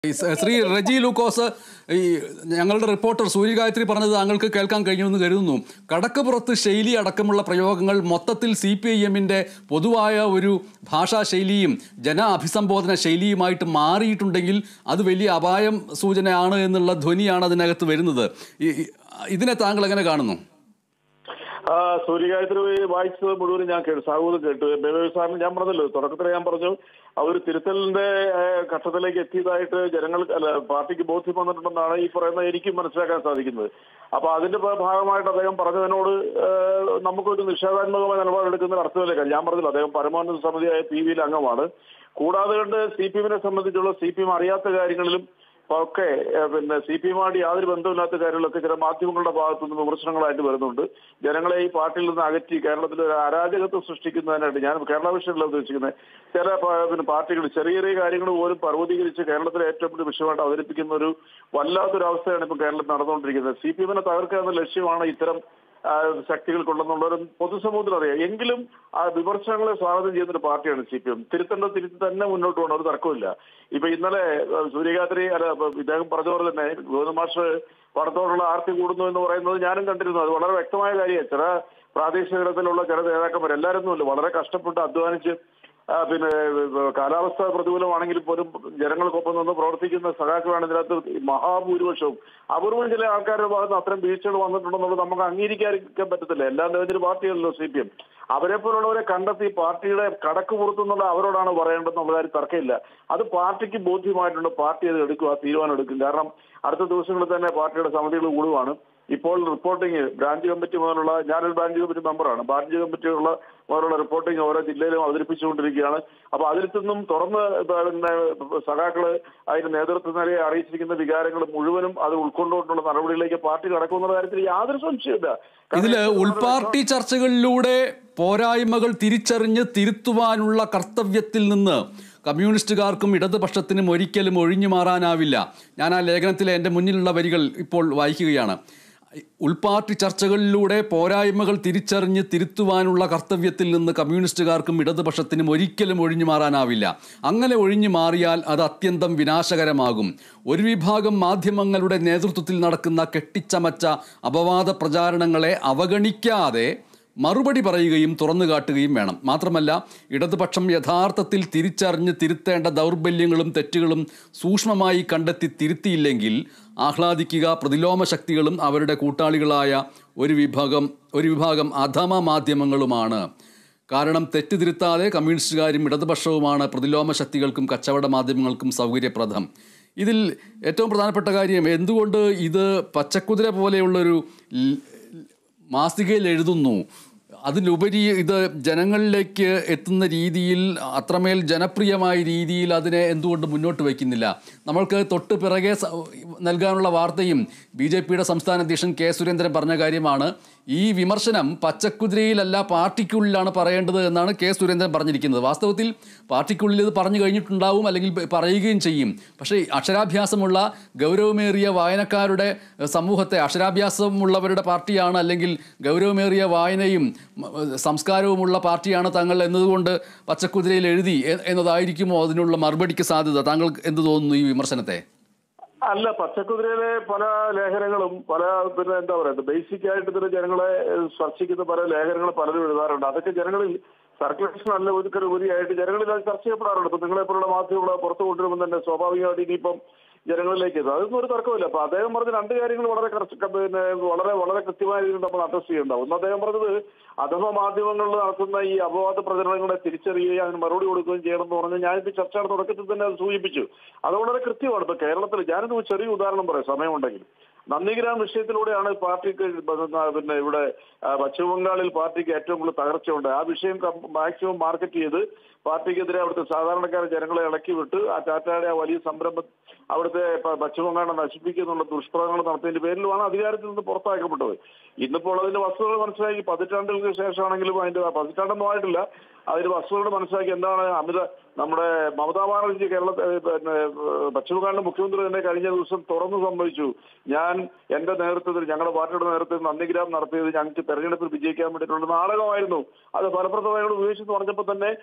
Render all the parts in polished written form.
ശ്രീ റെജി ലൂക്കോസ്, ഈ ഞങ്ങളുടെ റിപ്പോർട്ടർ സൂര്യഗായത്രി പറഞ്ഞത് താങ്കൾക്ക് കേൾക്കാൻ കഴിയുമെന്ന് കരുതുന്നു. കടക്കപ്പുറത്ത് ശൈലി അടക്കമുള്ള പ്രയോഗങ്ങൾ മൊത്തത്തിൽ CPIM-ന്റെ പൊതുവായ ഒരു ഭാഷാ ശൈലിയും ജന അഭിസംബോധന ശൈലിയുമായിട്ട് മാറിയിട്ടുണ്ടെങ്കിൽ അത് വലിയ അപായം സൂചനയാണ് എന്നുള്ള ധ്വനിയാണ് അതിനകത്ത് വരുന്നത്. ഇതിനെ താങ്കൾ എങ്ങനെ കാണുന്നു? സൂര്യഗായത്രി വായിച്ചത് മുഴുവൻ ഞാൻ കേട്ടു, സാഹൂദം കേട്ടു. സാറിന് ഞാൻ പറഞ്ഞല്ലോ, തുടക്കത്തിൽ ഞാൻ പറഞ്ഞു അവർ തിരുത്തലിന്റെ ഘട്ടത്തിലേക്ക് എത്തിയതായിട്ട് പാർട്ടിക്ക് ബോധ്യം വന്നിട്ടുണ്ടെന്നാണ് ഈ പറയുന്ന എനിക്കും മനസ്സിലാക്കാൻ സാധിക്കുന്നത്. അപ്പൊ അതിന്റെ ഭാഗമായിട്ട് അദ്ദേഹം പറഞ്ഞതിനോട് നമുക്കൊരു നിഷേധാത്മകമായ നിലപാടെടുക്കുന്നതിന് അർത്ഥമില്ല. ഞാൻ പറഞ്ഞില്ല, അദ്ദേഹം പരമോന്നത സമിതിയായ PV-യിൽ അംഗമാണ്. കൂടാതെ കൊണ്ട് CPM-നെ സംബന്ധിച്ചുള്ള CPM അറിയാത്ത കാര്യങ്ങളിലും ഒക്കെ CPM-ആയിട്ട് യാതൊരു ബന്ധമില്ലാത്ത കാര്യങ്ങളൊക്കെ ചില മാധ്യമങ്ങളുടെ ഭാഗത്തു നിന്ന് വിമർശനങ്ങളായിട്ട് വരുന്നുണ്ട്. ജനങ്ങളെ ഈ പാർട്ടിയിൽ നിന്ന് അകറ്റി കേരളത്തിൽ ഒരു അരാജകത്വം സൃഷ്ടിക്കുന്നതിനായിട്ട്, ഞാൻ കേരള വിഷയമല്ല ഉദ്ദേശിക്കുന്നത്, ചില പാർട്ടികൾ ചെറിയ ചെറിയ കാര്യങ്ങൾ പോലും പർവ്വതീകരിച്ച് കേരളത്തിലെ ഏറ്റവും വലിയ വിഷയമായിട്ട് അവതരിപ്പിക്കുന്ന ഒരു വല്ലാത്തൊരു അവസ്ഥയാണ് ഇപ്പോൾ കേരളത്തിൽ നടന്നുകൊണ്ടിരിക്കുന്നത്. CPM-നെ തകർക്കുക എന്ന ലക്ഷ്യമാണ് ഇത്തരം ശക്തികൾക്കുണ്ടെന്നുള്ളൊരു പൊതുസമൂഹത്തിൽ അറിയാം. എങ്കിലും ആ വിമർശനങ്ങളെ സ്വാഗതം ചെയ്യുന്നൊരു പാർട്ടിയാണ് CPM. തിരുത്തേണ്ടത് തിരുത്തി തന്നെ മുന്നോട്ട് പോകണം, ഒരു തർക്കമില്ല. ഇപ്പൊ ഇന്നലെ സൂര്യഗായത്രി ഇദ്ദേഹം പറഞ്ഞ പോലെ തന്നെ ഗോവിന്ദ മാഷ് പടത്തോടുള്ള ആർത്തി കൂടുന്നു എന്ന് പറയുന്നത് ഞാനും കണ്ടിരുന്നു. അത് വളരെ വ്യക്തമായ കാര്യമാണ്. ചില പ്രാദേശിക തലത്തിലുള്ള ചില നേതാക്കന്മാർ എല്ലാവരൊന്നുമില്ല, വളരെ കഷ്ടപ്പെട്ട് അധ്വാനിച്ച് കാലാവസ്ഥ പ്രതികൂലമാണെങ്കിൽ പോലും ജനങ്ങൾക്കൊപ്പം നിന്ന് പ്രവർത്തിക്കുന്ന സഖാക്കളാണ് ഇതിനകത്ത് മഹാഭൂരിപക്ഷവും. അപൂർവം ചില ആൾക്കാരുടെ ഭാഗത്ത് അത്തരം വീഴ്ചകൾ വന്നിട്ടുണ്ടെന്നുള്ളത് നമുക്ക് അംഗീകരിക്കാൻ പറ്റത്തില്ല. എല്ലാ ലെവലിലും പാർട്ടിയല്ലോ CPM. അവരെ പോലുള്ളവരെ കണ്ടെത്തി പാർട്ടിയുടെ കടക്ക് പുറത്തുനിന്നുള്ള അവരോടാണ് പറയേണ്ടതെന്നുള്ള കാര്യം തർക്കമില്ല. അത് പാർട്ടിക്ക് ബോധ്യമായിട്ടുണ്ട്. പാർട്ടി അത് എടുക്കും, ആ തീരുമാനം എടുക്കും. കാരണം അടുത്ത ദിവസങ്ങളിൽ തന്നെ പാർട്ടിയുടെ സമിതികൾ കൂടുവാണ്. ഇപ്പോൾ റിപ്പോർട്ടിങ് ബ്രാഞ്ച് കമ്മിറ്റി മുതലുള്ള, ഞാനൊരു ബ്രാഞ്ച് കമ്മിറ്റി മെമ്പറാണ്, ബ്രാഞ്ച് കമ്മിറ്റിയുള്ള മുതലുള്ള റിപ്പോർട്ടിങ് ഓരോ ജില്ലയിലും അവതരിപ്പിച്ചുകൊണ്ടിരിക്കുകയാണ്. അപ്പൊ അതിൽ നിന്നും തുറന്ന് സഖാക്കള് അതിന്റെ നേതൃത്വത്തിനെ അറിയിച്ചിരിക്കുന്ന വികാരങ്ങൾ മുഴുവനും അത് ഉൾക്കൊണ്ടുകൊണ്ടുള്ള നടപടികളിലേക്ക് പാർട്ടി കടക്കുമെന്ന കാര്യത്തിൽ യാതൊരു സംശയമില്ല. ഇതില് ഉൾപാർട്ടി ചർച്ചകളിലൂടെ പോരായ്മകൾ തിരിച്ചറിഞ്ഞ് തിരുത്തുവാനുള്ള കർത്തവ്യത്തിൽ നിന്ന് കമ്മ്യൂണിസ്റ്റുകാർക്കും ഇടതുപക്ഷത്തിനും ഒരിക്കലും ഒഴിഞ്ഞു മാറാനാവില്ല. ഞാൻ ആ ലേഖനത്തിലെ എൻ്റെ മുന്നിലുള്ള വരികൾ ഇപ്പോൾ വായിക്കുകയാണ്. ഉൾപാർട്ടി ചർച്ചകളിലൂടെ പോരായ്മകൾ തിരിച്ചറിഞ്ഞ് തിരുത്തുവാനുള്ള കർത്തവ്യത്തിൽ നിന്ന് കമ്മ്യൂണിസ്റ്റുകാർക്കും ഇടതുപക്ഷത്തിനും ഒരിക്കലും ഒഴിഞ്ഞു മാറാനാവില്ല. അങ്ങനെ ഒഴിഞ്ഞു മാറിയാൽ അത് അത്യന്തം വിനാശകരമാകും. ഒരു വിഭാഗം മാധ്യമങ്ങളുടെ നേതൃത്വത്തിൽ നടക്കുന്ന കെട്ടിച്ചമച്ച അപവാദ പ്രചാരണങ്ങളെ അവഗണിക്കാതെ മറുപടി പറയുകയും തുറന്നു കാട്ടുകയും വേണം. മാത്രമല്ല, ഇടതുപക്ഷം യഥാർത്ഥത്തിൽ തിരിച്ചറിഞ്ഞ് തിരുത്തേണ്ട ദൗർബല്യങ്ങളും തെറ്റുകളും സൂക്ഷ്മമായി കണ്ടെത്തി തിരുത്തിയില്ലെങ്കിൽ ആഹ്ലാദിക്കുക പ്രതിലോമ ശക്തികളും അവരുടെ കൂട്ടാളികളായ ഒരു വിഭാഗം അധമ മാധ്യമങ്ങളുമാണ്. കാരണം തെറ്റ് തിരുത്താതെ കമ്മ്യൂണിസ്റ്റുകാരും ഇടതുപക്ഷവുമാണ് പ്രതിലോമ ശക്തികൾക്കും കച്ചവട മാധ്യമങ്ങൾക്കും സൗകര്യപ്രദം. ഇതിൽ ഏറ്റവും പ്രധാനപ്പെട്ട കാര്യം, എന്തുകൊണ്ട് ഇത് പച്ചക്കുതിര പോലെയുള്ളൊരു മാസികയിൽ എഴുതുന്നു, അതിലുപരി ഇത് ജനങ്ങളിലേക്ക് എത്തുന്ന രീതിയിൽ അത്രമേൽ ജനപ്രിയമായ രീതിയിൽ അതിനെ എന്തുകൊണ്ട് മുന്നോട്ട് വയ്ക്കുന്നില്ല? നമ്മൾക്ക് തൊട്ട് പിറകെ നൽകാനുള്ള വാർത്തയും BJP-യുടെ സംസ്ഥാന അധ്യക്ഷൻ K. സുരേന്ദ്രൻ പറഞ്ഞ കാര്യമാണ്. ഈ വിമർശനം പച്ചക്കുതിരയിലല്ല പാർട്ടിക്കുള്ളിലാണ് പറയേണ്ടത് എന്നാണ് K. സുരേന്ദ്രൻ പറഞ്ഞിരിക്കുന്നത്. വാസ്തവത്തിൽ പാർട്ടിക്കുള്ളിൽ ഇത് പറഞ്ഞു കഴിഞ്ഞിട്ടുണ്ടാവും, അല്ലെങ്കിൽ പറയുകയും ചെയ്യും. പക്ഷേ അക്ഷരാഭ്യാസമുള്ള ഗൗരവമേറിയ വായനക്കാരുടെ സമൂഹത്തെ, അക്ഷരാഭ്യാസമുള്ളവരുടെ പാർട്ടിയാണ്, അല്ലെങ്കിൽ ഗൗരവമേറിയ വായനയും സംസ്കാരവുമുള്ള പാർട്ടിയാണ് തങ്ങൾ എന്നതുകൊണ്ട് പച്ചക്കുതിരയിൽ എഴുതി എന്നതായിരിക്കുമോ അതിനുള്ള മറുപടിക്ക് സാധ്യത? താങ്കൾ എന്ത് തോന്നുന്നു ഈ വിമർശനത്തെ? അല്ല, പച്ചക്കുതിരയിലെ പല ലേഖനങ്ങളും എന്താ പറയുക, ബേസിക് ആയിട്ട് ഇതിന് ജനങ്ങളെ സ്പർശിക്കുന്ന പല ലേഖനങ്ങൾ പലരും എഴുതാറുണ്ട്. അതൊക്കെ ജനങ്ങളിൽ സർക്കുലേഷൻ അല്ല ഉപരിയായിട്ട് ജനങ്ങളിൽ അത് ചർച്ച ചെയ്യപ്പെടാറുണ്ട്. ഇപ്പൊ നിങ്ങളെപ്പോലുള്ള മാധ്യമങ്ങളെ പുറത്തു കൊണ്ടുവരുമ്പോൾ തന്നെ സ്വാഭാവികമായിട്ട് ഇനിയിപ്പം ജനങ്ങളിലേക്ക് എത്തും. അതൊന്നും ഒരു തർക്കമില്ല. അപ്പൊ അദ്ദേഹം പറഞ്ഞ രണ്ട് കാര്യങ്ങൾ വളരെ വളരെ കൃത്യമായ രീതിയിൽ നമ്മൾ അഡ്രസ് ചെയ്യേണ്ടാവും. ഒന്ന്, അദ്ദേഹം പറഞ്ഞത് അഥവാ മാധ്യമങ്ങളിൽ നടത്തുന്ന ഈ അപവാദ പ്രചരണങ്ങളെ തിരിച്ചറിയുകയും അതിന് മറുപടി കൊടുക്കുകയും ചെയ്യണമെന്ന് പറഞ്ഞാൽ ഞാനിപ്പോൾ ചർച്ചയുടെ തുടക്കത്തിൽ തന്നെ അത് സൂചിപ്പിച്ചു. അത് വളരെ കൃത്യമാണ്. ഇപ്പൊ കേരളത്തിൽ ഞാനൊരു ചെറിയ ഉദാഹരണം പറയാം, സമയമുണ്ടെങ്കിൽ. നന്ദിഗ്രാം വിഷയത്തിലൂടെയാണ് പാർട്ടിക്ക് ഇവിടെ പശ്ചിമ ബംഗാളിൽ പാർട്ടിക്ക് ഏറ്റവും കൂടുതൽ തകർച്ചയുണ്ട്. ആ വിഷയം മാക്സിമം മാർക്കറ്റ് ചെയ്ത് പാർട്ടിക്കെതിരെ അവിടുത്തെ സാധാരണക്കാരെ ജനങ്ങളെ ഇളക്കി വിട്ട് ആ ടാറ്റയുടെ ആ വലിയ സംരംഭം അവിടുത്തെ പശ്ചിമ ബംഗാളിനെ നശിപ്പിക്കുന്നുള്ള ദുഷ്പ്രയോഗങ്ങൾ നടത്തിയതിന്റെ പേരിലുമാണ് അധികാരത്തിൽ നിന്ന് പുറത്താക്കപ്പെട്ടത്. ഇന്നിപ്പോൾ അതിന്റെ വസ്തുതകൾ മനസ്സിലാക്കി, പതിറ്റാണ്ടുകൾക്ക് ശേഷമാണെങ്കിലും അതിന്റെ പതിറ്റാണ്ടൊന്നും ആയിട്ടില്ല, അതിന്റെ വസ്തുതകൾ മനസ്സിലാക്കി എന്താണ് നമ്മുടെ മമതാ ബാനർജി പശ്ചിമബംഗാളിന്റെ മുഖ്യമന്ത്രി തന്നെ കഴിഞ്ഞ ദിവസം തുറന്നു സമ്മതിച്ചു, ഞാൻ എന്റെ നേതൃത്വത്തിൽ, ഞങ്ങളുടെ പാർട്ടിയുടെ നേതൃത്വത്തിൽ നന്ദിഗ്രാം നടത്തിയത് ഞങ്ങൾക്ക് തെരഞ്ഞെടുപ്പിൽ വിജയിക്കാൻ വേണ്ടിയിട്ടുള്ള നാടകമായിരുന്നു, അത് ഫലപ്രദമായി ഉപയോഗിച്ചെന്ന് പറഞ്ഞപ്പോൾ തന്നെ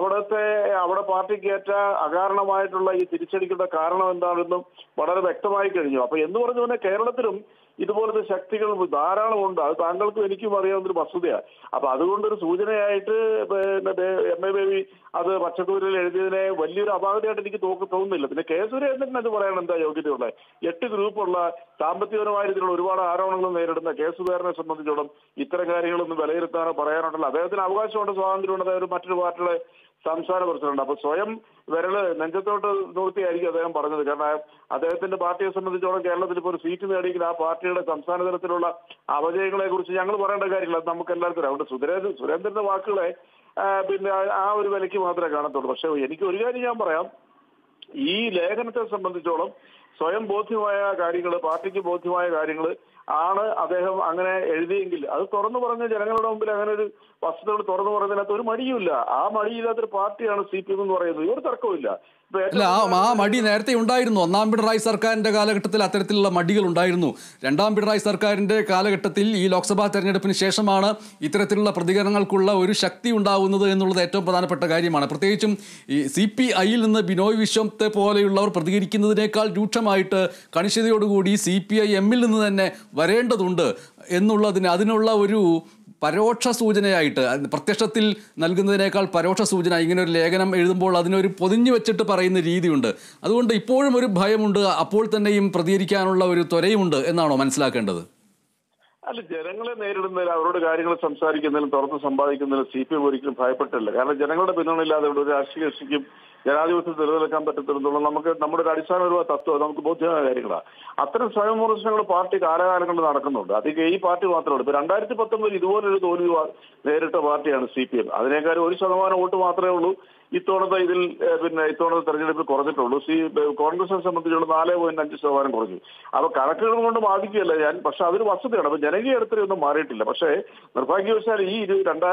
അവിടെ പാർട്ടിക്ക് ഏറ്റ അകാരണമായിട്ടുള്ള ഈ തിരിച്ചടിക്കുന്ന കാരണം എന്താണെന്നും വളരെ വ്യക്തമായി കഴിഞ്ഞു. അപ്പൊ എന്ന് പറഞ്ഞ പോലെ കേരളത്തിലും ഇതുപോലത്തെ ശക്തികൾ ധാരാളമുണ്ട്. അത് താങ്കൾക്കും എനിക്കും അറിയാവുന്നൊരു വസ്തുതയാണ്. അപ്പൊ അതുകൊണ്ടൊരു സൂചനയായിട്ട് എം എ ബേബി അത് പച്ചക്കൂരിൽ എഴുതിയതിനെ വലിയൊരു അപാകതയായിട്ട് എനിക്ക് തോന്നുന്നില്ല. പിന്നെ കെ സുരേന്ദ്രൻ അത് പറയാൻ എന്താ യോഗ്യതയുള്ളത്? 8 ഗ്രൂപ്പുള്ള സാമ്പത്തികപരമായ രീതിയിലുള്ള ഒരുപാട് ആരോപണങ്ങൾ നേരിടുന്ന കെ സുരേന്ദ്രനെ സംബന്ധിച്ചോളം ഇത്തരം കാര്യങ്ങളൊന്നും വിലയിരുത്താനോ പറയാനുണ്ടല്ലോ. അദ്ദേഹത്തിന് അവകാശമുണ്ട്, സ്വാതന്ത്ര്യമുണ്ട്. അദ്ദേഹം മറ്റൊരു പാർട്ടിയുടെ സംസ്ഥാന പ്രസിഡന്റ്. അപ്പൊ സ്വയം വിരല് നെഞ്ചത്തോട്ട് നിർത്തിയായിരിക്കും അദ്ദേഹം പറഞ്ഞത്. കാരണം അദ്ദേഹത്തിന്റെ പാർട്ടിയെ സംബന്ധിച്ചോളം കേരളത്തിൽ ഇപ്പോൾ ഒരു സീറ്റ് നേടിയെങ്കിൽ ആ പാർട്ടിയുടെ സംസ്ഥാന തലത്തിലുള്ള അപജയങ്ങളെ കുറിച്ച് ഞങ്ങൾ പറയേണ്ട കാര്യമില്ല, അത് നമുക്ക് എല്ലാവർക്കും. അതുകൊണ്ട് സുരേന്ദ്രന്റെ വാക്കുകളെ പിന്നെ ആ ഒരു വിലയ്ക്ക് മാത്രമേ കാണത്തുള്ളൂ. പക്ഷെ എനിക്ക് ഒരു കാര്യം ഞാൻ പറയാം, ഈ ലേഖനത്തെ സംബന്ധിച്ചോളം സ്വയം ബോധ്യമായ കാര്യങ്ങൾ, പാർട്ടിക്ക് ബോധ്യമായ കാര്യങ്ങൾ ആണ് അദ്ദേഹം അങ്ങനെ എഴുതിയെങ്കിൽ അത് തുറന്നു പറഞ്ഞ ജനങ്ങളുടെ മുമ്പിൽ അങ്ങനെ ഒരു വസ്തുതകൾ തുറന്നു പറയുന്നതിനകത്ത് ഒരു മടിയുമില്ല. ആ മടിയില്ലാത്തൊരു പാർട്ടിയാണ് CPM എന്ന് പറയുന്നത്, ഒരു തർക്കവുമില്ല. അല്ല, ആ മടി നേരത്തെ ഉണ്ടായിരുന്നു. 1-ാം പിണറായി സർക്കാരിന്റെ കാലഘട്ടത്തിൽ അത്തരത്തിലുള്ള മടികൾ ഉണ്ടായിരുന്നു. 2-ാം പിണറായി സർക്കാരിന്റെ കാലഘട്ടത്തിൽ ഈ ലോക്സഭാ തെരഞ്ഞെടുപ്പിന് ശേഷമാണ് ഇത്തരത്തിലുള്ള പ്രതികരണങ്ങൾക്കുള്ള ഒരു ശക്തി ഉണ്ടാവുന്നത് എന്നുള്ളത് ഏറ്റവും പ്രധാനപ്പെട്ട കാര്യമാണ്. പ്രത്യേകിച്ചും ഈ CPI-യിൽ നിന്ന് ബിനോയ് വിശ്വത്തെ പോലെയുള്ളവർ പ്രതികരിക്കുന്നതിനേക്കാൾ രൂക്ഷമായിട്ട് കണിശതയോടുകൂടി CPIM-ൽ നിന്ന് തന്നെ വരേണ്ടതുണ്ട് അതിനുള്ള ഒരു പരോക്ഷ സൂചനയായിട്ട്, പ്രത്യക്ഷത്തിൽ നൽകുന്നതിനേക്കാൾ പരോക്ഷ സൂചന, ഇങ്ങനെ ഒരു ലേഖനം എഴുതുമ്പോൾ അതിനൊരു പൊതിഞ്ഞു വെച്ചിട്ട് പറയുന്ന രീതിയുണ്ട്. അതുകൊണ്ട് ഇപ്പോഴും ഒരു ഭയമുണ്ട്, അപ്പോൾ തന്നെയും പ്രതികരിക്കാനുള്ള ഒരു ത്വരയുമുണ്ട് എന്നാണോ മനസ്സിലാക്കേണ്ടത്? അല്ല, ജനങ്ങളെ നേരിടുന്നതിൽ, അവരോട് കാര്യങ്ങൾ സംസാരിക്കുന്നതിലും തുറന്ന് സമ്പാദിക്കുന്നതിലും CPM ഒരിക്കലും ഭയപ്പെട്ടില്ല. കാരണം ജനങ്ങളുടെ പിന്തുണയില്ലാതെ ഇവിടെ ഒരു രാഷ്ട്രീയ കക്ഷിക്കും ജനാധിപത്യത്തിൽ നിലനിൽക്കാൻ പറ്റത്തില്ലെന്നുള്ള നമ്മുടെ ഒരു അടിസ്ഥാനപരമായ തത്വം നമുക്ക് ബോധ്യമായ കാര്യങ്ങളാണ്. അത്തരം സ്വയം വിമർശനങ്ങൾ പാർട്ടി കാലകാലങ്ങളിൽ നടക്കുന്നുണ്ട്. അധികം ഈ പാർട്ടി മാത്രമല്ല. ഇപ്പൊ 2019 ഇതുപോലൊരു തോൽവി നേരിട്ട പാർട്ടിയാണ് CPM. അതിനേക്കാളും 1% വോട്ട് മാത്രമേ ഉള്ളൂ ഇത്തവണത്തെ ഇത്തവണത്തെ തെരഞ്ഞെടുപ്പിൽ കുറഞ്ഞിട്ടുള്ളൂ. കോൺഗ്രസിനെ സംബന്ധിച്ചുള്ള 4.5% കുറഞ്ഞു. അപ്പൊ കണക്കുകൾ കൊണ്ട് ബാധിക്കുകയല്ല ഞാൻ, പക്ഷെ അതൊരു വസ്തുതയാണ്. അപ്പൊ ജനകീയ അടുത്തൊന്നും മാറിയിട്ടില്ല. പക്ഷേ നിർഭാഗ്യവശാൽ ഈ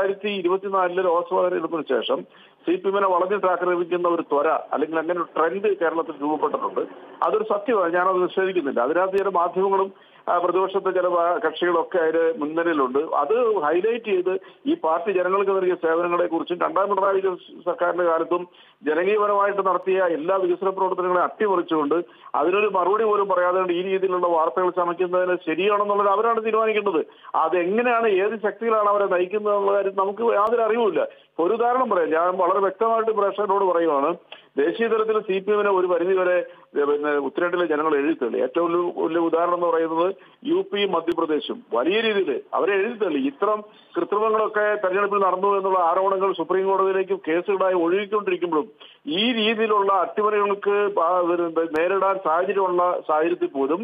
2024 ലോക്സഭാ തെരഞ്ഞെടുപ്പിന് ശേഷം CPM-നെ വളഞ്ഞിട്ട് ആക്രമിക്കുന്ന ഒരു ത്വര, അല്ലെങ്കിൽ അങ്ങനെ ഒരു ട്രെൻഡ് കേരളത്തിൽ രൂപപ്പെട്ടിട്ടുണ്ട്. അതൊരു സത്യമാണ്, ഞാനത് നിഷേധിക്കുന്നില്ല. അതിനകത്ത് ചില മാധ്യമങ്ങളും പ്രതിപക്ഷത്തെ ചില കക്ഷികളൊക്കെ അതിന് മുൻനിരയിലുണ്ട്. അത് ഹൈലൈറ്റ് ചെയ്ത് ഈ പാർട്ടി ജനങ്ങൾക്ക് നൽകിയ സേവനങ്ങളെ കുറിച്ചും 2-ാം പിണറായി സർക്കാരിന്റെ കാലത്തും ജനകീയപരമായിട്ട് നടത്തിയ എല്ലാ വികസന പ്രവർത്തനങ്ങളെ അട്ടിമറിച്ചുകൊണ്ട് അതിനൊരു മറുപടി പോലും പറയാതെ ഈ രീതിയിലുള്ള വാർത്തകൾ ചമയ്ക്കുന്നതിന് ശരിയാണെന്നുള്ളത് അവരാണ് തീരുമാനിക്കേണ്ടത്. അതെങ്ങനെയാണ്, ഏത് ശക്തികളാണ് അവരെ നയിക്കുന്നത് എന്നുള്ള കാര്യം നമുക്ക് യാതൊരു അറിവുമില്ല. ഒരു ഉദാഹരണം പറയാം, ഞാൻ വളരെ വ്യക്തമായിട്ട് പ്രേക്ഷകരോട് പറയുവാണ്. ദേശീയ തലത്തിൽ CPM-നെ ഒരു പരിധിവരെ ഉത്തരേന്ത്യയിലെ ജനങ്ങൾ എഴുതിത്തള്ളി. ഏറ്റവും വലിയ ഉദാഹരണം എന്ന് പറയുന്നത് UP മധ്യപ്രദേശും വലിയ രീതിയിൽ അവരെ എഴുതിത്തള്ളി. ഇത്തരം കൃത്രിമങ്ങളൊക്കെ തെരഞ്ഞെടുപ്പിൽ നടന്നു എന്നുള്ള ആരോപണങ്ങൾ സുപ്രീം കോടതിയിലേക്കും കേസുകളായി ഒഴുകിക്കൊണ്ടിരിക്കുമ്പോഴും ഈ രീതിയിലുള്ള അട്ടിമറികൾക്ക് നേരിടാൻ സാഹചര്യത്തിൽ പോലും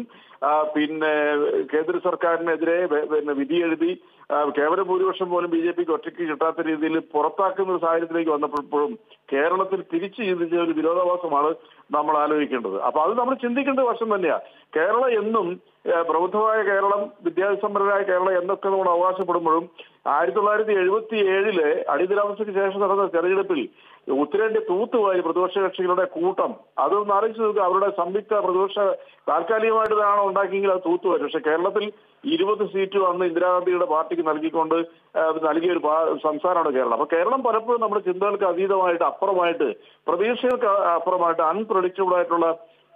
കേന്ദ്ര സർക്കാരിനെതിരെ വിധി എഴുതി കേവല ഭൂരിപക്ഷം പോലും BJPക്ക് ഒറ്റയ്ക്ക് കിട്ടാത്ത രീതിയിൽ പുറത്താക്കുന്ന ഒരു സാഹചര്യത്തിലേക്ക് വന്നപ്പോഴും കേരളത്തിൽ തിരിച്ചു ചിന്തിച്ച ഒരു വിരോധാഭാസമാണ് നമ്മൾ ആലോചിക്കേണ്ടത്. അപ്പൊ അത് നമ്മൾ ചിന്തിക്കേണ്ട വശം തന്നെയാണ്. കേരളം എന്നും പ്രബുദ്ധമായ കേരളം, വിദ്യാസമ്പന്നരായ കേരളം എന്നൊക്കെ നമ്മൾ അവകാശപ്പെടുമ്പോഴും 1977 അടിയന്തരാവസ്ഥയ്ക്ക് ശേഷം നടന്ന തെരഞ്ഞെടുപ്പിൽ ഉത്തരേന്ത്യ തൂത്തുവായി പ്രതിപക്ഷ കക്ഷികളുടെ കൂട്ടം. അതൊന്ന് ആലോചിച്ച് നോക്കുക. അവരുടെ സംയുക്ത പ്രതിപക്ഷ താൽക്കാലികമായിട്ട് ഇതാണോ ഉണ്ടാക്കിയെങ്കിൽ അത് തൂത്തുവായി. പക്ഷെ കേരളത്തിൽ 20 സീറ്റ് അന്ന് ഇന്ദിരാഗാന്ധിയുടെ പാർട്ടിക്ക് നൽകിയ ഒരു സംസ്ഥാനമാണ് കേരളം. അപ്പൊ കേരളം പലപ്പോഴും നമ്മുടെ ചിന്തകൾക്ക് അതീതമായിട്ട്, അപ്പുറമായിട്ട്, പ്രതീക്ഷകൾക്ക് അപ്പുറമായിട്ട് അൺപ്രഡിക്റ്റബിൾ ആയിട്ടുള്ള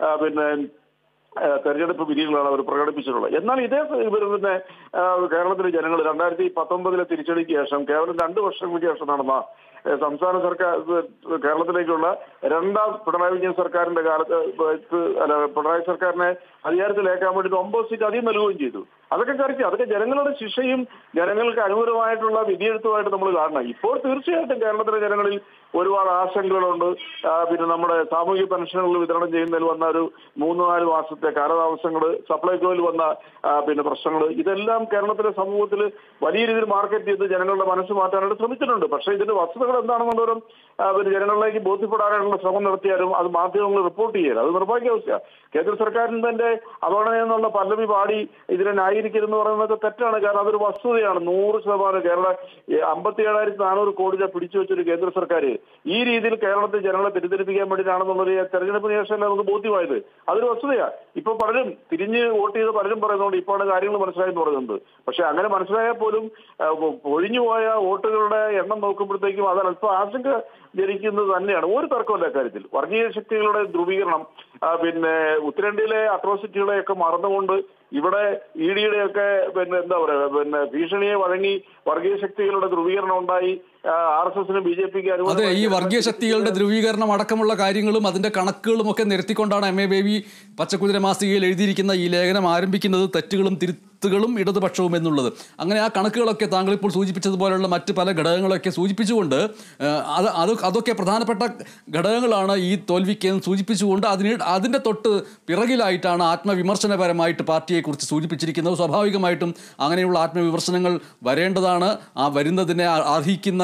തെരഞ്ഞെടുപ്പ് വിധികളാണ് അവർ പ്രകടിപ്പിച്ചിട്ടുള്ളത്. എന്നാൽ ഇതേ കേരളത്തിലെ ജനങ്ങൾ 2019 തിരിച്ചടിക്ക് ശേഷം കേവലം 2 വർഷങ്ങൾക്ക് ശേഷം നടന്ന സംസ്ഥാന സർക്കാർ കേരളത്തിലേക്കുള്ള 2-ാം പിണറായി വിജയൻ സർക്കാരിന്റെ കാലത്ത് പിണറായി സർക്കാരിനെ അധികാരത്തിലേക്കാൻ വേണ്ടി 9 സീറ്റ് അധികം നൽകുകയും ചെയ്തു. അതൊക്കെ ജനങ്ങളുടെ ശിക്ഷയും ജനങ്ങൾക്ക് അനുകൂലമായിട്ടുള്ള വിധിയെഴുത്തുമായിട്ട് നമ്മൾ കാണണം. ഇപ്പോൾ തീർച്ചയായിട്ടും കേരളത്തിലെ ജനങ്ങളിൽ ഒരുപാട് ആശങ്കകളുണ്ട്. നമ്മുടെ സാമൂഹിക പെൻഷനുകൾ വിതരണം ചെയ്യുന്നതിൽ വന്ന ഒരു 3-4 മാസത്തെ കാലതാമസങ്ങൾ, സപ്ലൈകോയിൽ വന്ന പ്രശ്നങ്ങൾ, ഇതെല്ലാം കേരളത്തിലെ സമൂഹത്തിൽ വലിയ രീതിയിൽ മാർക്കറ്റ് ചെയ്ത് ജനങ്ങളുടെ മനസ്സ് മാറ്റാനായിട്ട് ശ്രമിച്ചിട്ടുണ്ട്. പക്ഷേ ഇതിന്റെ വസ്തുതകൾ എന്താണെന്നുള്ളവരും ജനങ്ങളിലേക്ക് ബോധ്യപ്പെടാനുള്ള ശ്രമം നടത്തിയാലും അത് മാധ്യമങ്ങൾ റിപ്പോർട്ട് ചെയ്യരുത്. അത് നിർഭാഗ്യാവസ്ഥയാണ്. കേന്ദ്ര സർക്കാരിന്റെ അവഗണന എന്നുള്ള പല്ലവി പാടി ഇതിനെ ന്യായീകരിക്കും ന്യായീകരിക്കരുതെന്ന് പറയുന്നത് തെറ്റാണ്. കാരണം അതൊരു വസ്തുതയാണ്. 100% കേരള 57,400 കോടി രൂപ പിടിച്ചു വെച്ചൊരു കേന്ദ്ര സർക്കാർ ഈ രീതിയിൽ കേരളത്തിൽ ജനങ്ങളെ തെറ്റിദ്ധരിപ്പിക്കാൻ വേണ്ടിയിട്ടാണെന്നുള്ളത് തെരഞ്ഞെടുപ്പിന് ശേഷമല്ല നമുക്ക് ബോധ്യമായത്. അതൊരു വസ്തുതയാണ്. ഇപ്പൊ പലരും തിരിഞ്ഞ് വോട്ട് ചെയ്ത് പലരും പറയുന്നുണ്ട് ഇപ്പോഴാണ് കാര്യങ്ങൾ മനസ്സിലായെന്ന് പറയുന്നത്. പക്ഷെ അങ്ങനെ മനസ്സിലായാൽ പോലും ഒഴിഞ്ഞുപോയ വോട്ടുകളുടെ എണ്ണം നോക്കുമ്പോഴത്തേക്കും അത് അല്പം ആശങ്ക ജനിക്കുന്നത് തന്നെയാണ്. ഒരു തർക്കമല്ല കാര്യത്തിൽ. വർഗീയ ശക്തികളുടെ ധ്രുവീകരണം, പിന്നെ ഉത്തരേന്ത്യയിലെ അട്രോസിറ്റികളെയൊക്കെ മറന്നുകൊണ്ട് ഇവിടെ ഇഡിയുടെയൊക്കെ എന്താ പറയാ ഭീഷണിയെ വഴങ്ങി വർഗീയ ശക്തികളുടെ ധ്രുവീകരണം ഉണ്ടായി. RSSനും BJPക്ക് അതെ, ഈ വർഗീയ ശക്തികളുടെ ധ്രുവീകരണം അടക്കമുള്ള കാര്യങ്ങളും അതിന്റെ കണക്കുകളും ഒക്കെ നിരത്തിക്കൊണ്ടാണ് MA ബേബി പച്ചക്കുതിര മാസികയിൽ എഴുതിയിരിക്കുന്ന ഈ ലേഖനം ആരംഭിക്കുന്നത്. തെറ്റുകളും തിരുത്തുകളും ഇടതുപക്ഷവും എന്നുള്ളത്. അങ്ങനെ ആ കണക്കുകളൊക്കെ താങ്കൾ ഇപ്പോൾ സൂചിപ്പിച്ചതുപോലുള്ള മറ്റ് പല ഘടകങ്ങളൊക്കെ സൂചിപ്പിച്ചുകൊണ്ട് അതൊക്കെ പ്രധാനപ്പെട്ട ഘടകങ്ങളാണ് ഈ തോൽവിക്ക് സൂചിപ്പിച്ചുകൊണ്ട് അതിന്റെ തൊട്ട് പിറകിലായിട്ടാണ് ആത്മവിമർശനപരമായിട്ട് പാർട്ടിയെക്കുറിച്ച് സൂചിപ്പിച്ചിരിക്കുന്നത്. സ്വാഭാവികമായിട്ടും അങ്ങനെയുള്ള ആത്മവിമർശനങ്ങൾ വരേണ്ടതാണ്. ആ വരുന്നതിനെ അർഹിക്കുന്ന